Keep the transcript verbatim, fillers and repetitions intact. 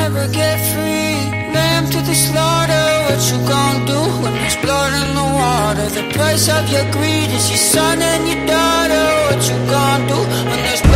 never get free. Lamb to the slaughter, what you gon' do when there's blood in the water? The price of your greed is your son and your daughter. What you gon' do when there's